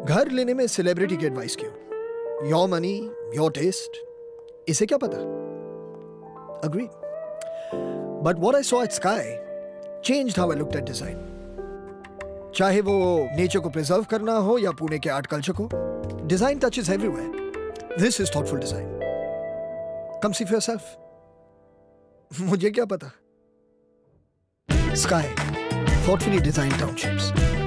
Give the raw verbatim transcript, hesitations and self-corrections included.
घर लेने में सेलिब्रिटी की एडवाइस क्यों? योर मनी, योर टेस्ट, इसे क्या पता? Agreed. But what I saw at Sky changed how I looked at design. चाहे वो नेचर को प्रिजर्व करना हो या पुणे के आर्ट कल्चर को, design touches everywhere. This is thoughtful design. Come see for yourself. मुझे क्या पता? Sky, thoughtfully designed townships.